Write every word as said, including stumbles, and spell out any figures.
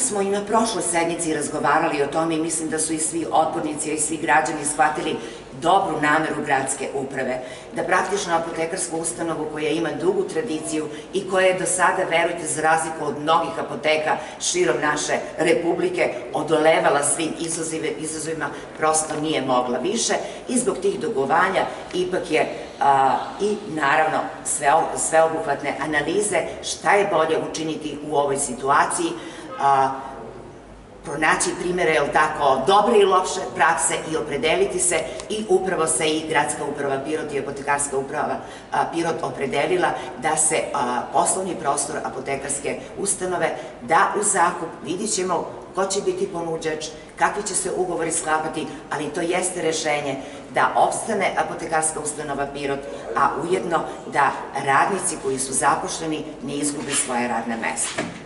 smo i na prošloj sednici razgovarali o tome i mislim da su i svi odbornici i svi građani shvatili dobru nameru gradske uprave, da praktično apotekarsku ustanovu koja ima dugu tradiciju i koja je do sada, verujte, za razliku od mnogih apoteka širom naše republike, odolevala svim izazovima, prosto nije mogla više i zbog tih dugovanja ipak je i naravno sveobuhvatne analize šta je bolje učiniti u ovoj situaciji, pronaći primere, jel tako, dobre i loše prakse i opredeliti se i upravo se i gradska uprava Pirot i apotekarska uprava Pirot opredelila da se poslovni prostor apotekarske ustanove da u zakup, vidit ćemo ko će biti ponuđač, kakvi će se ugovori sklapati, ali to jeste rešenje da opstane apotekarska ustanova Pirot, a ujedno da radnici koji su zaposleni ne izgube svoje radne mesta.